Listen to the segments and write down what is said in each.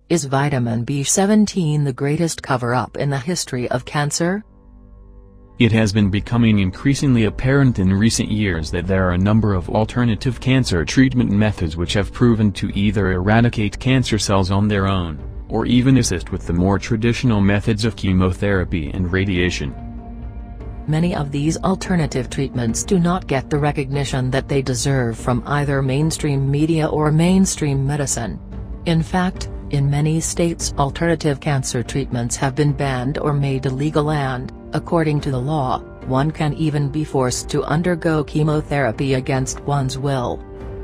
Is vitamin B17 the greatest cover-up in the history of cancer? It has been becoming increasingly apparent in recent years that there are a number of alternative cancer treatment methods which have proven to either eradicate cancer cells on their own, or even assist with the more traditional methods of chemotherapy and radiation. Many of these alternative treatments do not get the recognition that they deserve from either mainstream media or mainstream medicine. In fact, in many states alternative cancer treatments have been banned or made illegal and, according to the law, one can even be forced to undergo chemotherapy against one's will.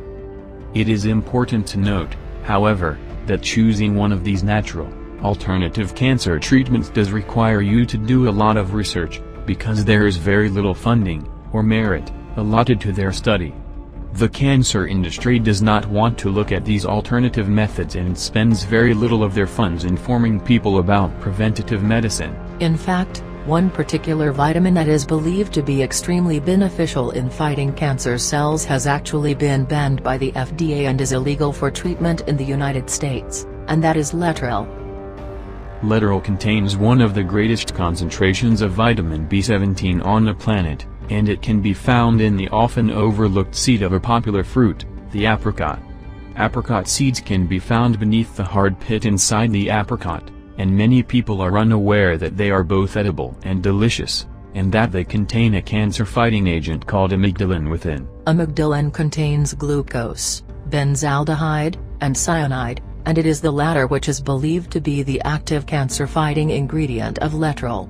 It is important to note, however, that choosing one of these natural, alternative cancer treatments does require you to do a lot of research, because there is very little funding, or merit, allotted to their study. The cancer industry does not want to look at these alternative methods and spends very little of their funds informing people about preventative medicine. In fact, one particular vitamin that is believed to be extremely beneficial in fighting cancer cells has actually been banned by the FDA and is illegal for treatment in the United States, and that is laetrile. Laetrile contains one of the greatest concentrations of vitamin B17 on the planet, and it can be found in the often overlooked seed of a popular fruit, the apricot. Apricot seeds can be found beneath the hard pit inside the apricot, and many people are unaware that they are both edible and delicious, and that they contain a cancer-fighting agent called amygdalin within. Amygdalin contains glucose, benzaldehyde, and cyanide, and it is the latter which is believed to be the active cancer-fighting ingredient of laetrile.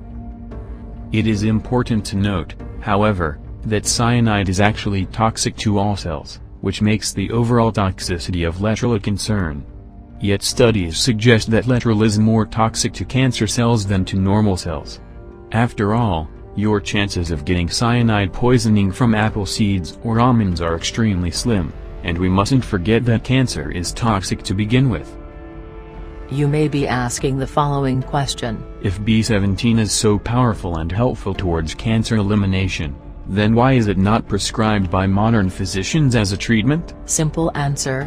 It is important to note, however, that cyanide is actually toxic to all cells, which makes the overall toxicity of laetrile a concern. Yet studies suggest that laetrile is more toxic to cancer cells than to normal cells. After all, your chances of getting cyanide poisoning from apple seeds or almonds are extremely slim, and we mustn't forget that cancer is toxic to begin with. You may be asking the following question. If B17 is so powerful and helpful towards cancer elimination, then why is it not prescribed by modern physicians as a treatment? Simple answer.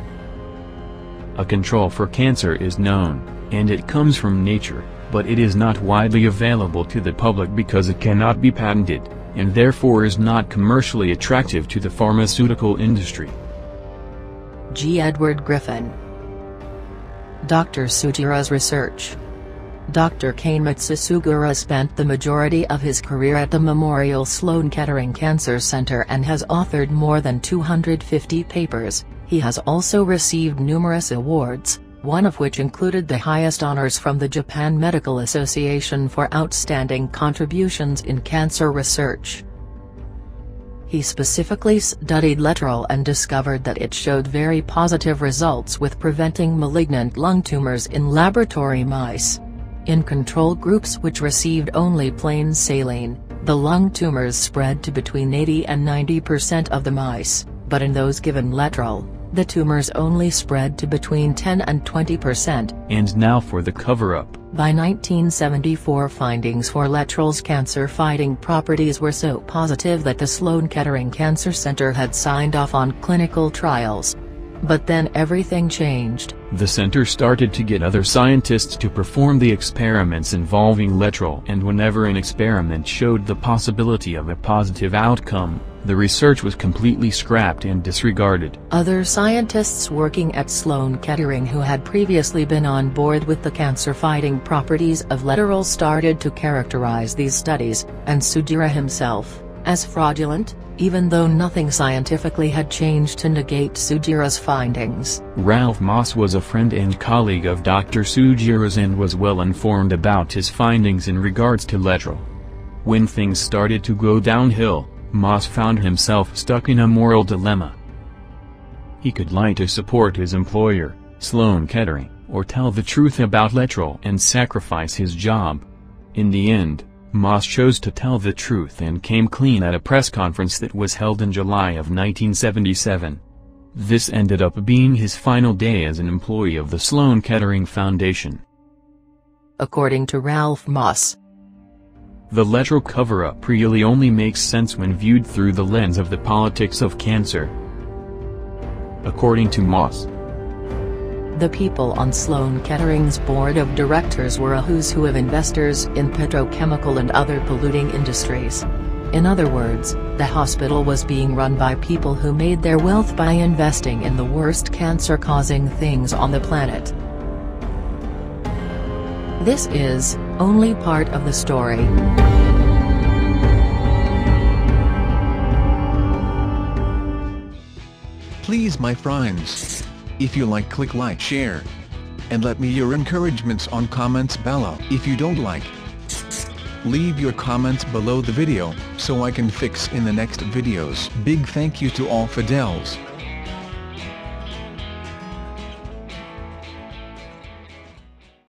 A control for cancer is known, and it comes from nature, but it is not widely available to the public because it cannot be patented, and therefore is not commercially attractive to the pharmaceutical industry. G. Edward Griffin. Dr. Sugura's research. Dr. Keimitsu Sugura spent the majority of his career at the Memorial Sloan Kettering Cancer Center and has authored more than 250 papers. He has also received numerous awards, one of which included the highest honors from the Japan Medical Association for outstanding contributions in cancer research. He specifically studied laetrile and discovered that it showed very positive results with preventing malignant lung tumors in laboratory mice. In control groups which received only plain saline, the lung tumors spread to between 80 and 90% of the mice, but in those given laetrile, the tumors only spread to between 10 and 20%. And now for the cover-up. By 1974, findings for laetrile's cancer-fighting properties were so positive that the Sloan Kettering Cancer Center had signed off on clinical trials. But then everything changed. The center started to get other scientists to perform the experiments involving laetrile, and whenever an experiment showed the possibility of a positive outcome, the research was completely scrapped and disregarded. Other scientists working at Sloan Kettering who had previously been on board with the cancer-fighting properties of laetrile started to characterize these studies, and Sugura himself, as fraudulent, even though nothing scientifically had changed to negate Sugura's findings. Ralph Moss was a friend and colleague of Dr. Sugura's and was well informed about his findings in regards to laetrile. When things started to go downhill, Moss found himself stuck in a moral dilemma. He could lie to support his employer, Sloan Kettering, or tell the truth about laetrile and sacrifice his job. In the end, Moss chose to tell the truth and came clean at a press conference that was held in July of 1977. This ended up being his final day as an employee of the Sloan Kettering Foundation. According to Ralph Moss, the laetrile cover-up really only makes sense when viewed through the lens of the politics of cancer. According to Moss, The people on Sloan Kettering's board of directors were a who's who of investors in petrochemical and other polluting industries. In other words, the hospital was being run by people who made their wealth by investing in the worst cancer-causing things on the planet. This is only part of the story. Please, my friends, if you like, click like, share, and let me your encouragements on comments below. If you don't like, leave your comments below the video, so I can fix in the next videos. Big thank you to all Fidels.